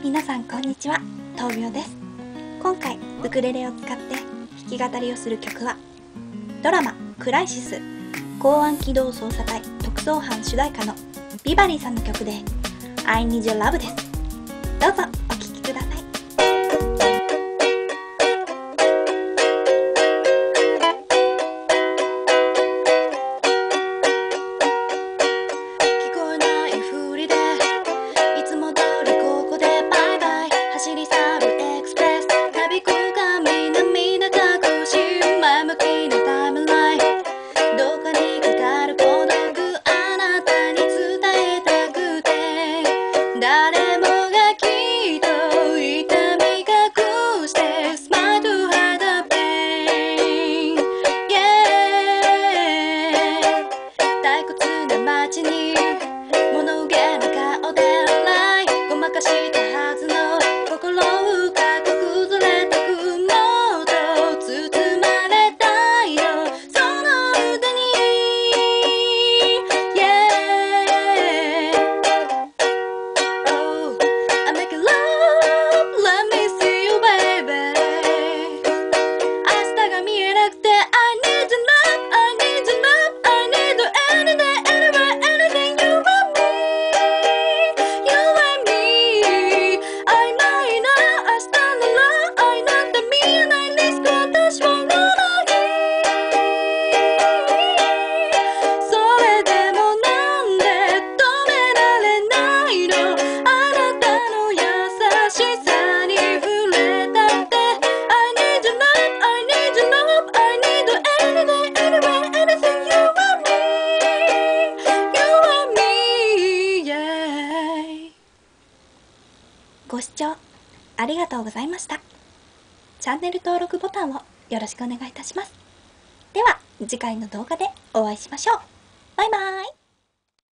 皆さんこんにちは、豆苗です。今回ウクレレを使って弾き語りをする曲はドラマクライシス公安機動捜査隊特捜班主題歌のビバリーさんの曲で I Need Your Love です。どうぞお聴きください。 誰もがきっと痛み隠して Smile to hide the pain Yeah 退屈な街に物憂げな顔で笑いごまかしたはずの心深く崩れた雲と包まれたよその腕に Yeah ご視聴ありがとうございました。チャンネル登録ボタンをよろしくお願いいたします。では次回の動画でお会いしましょう。バイバーイ。